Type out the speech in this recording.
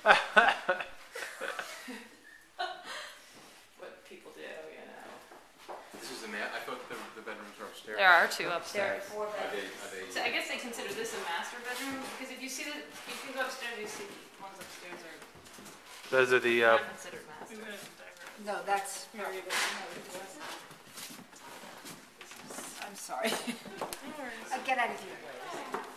What people do, you know. This is I thought the bedrooms are upstairs. There are 2 There are upstairs. 4 Are bedrooms. they? So I guess they consider this a master bedroom because if you see the, if you go upstairs, you see the ones upstairs are Those are the, not considered master. No, that's. I'm sorry. Get out of your way.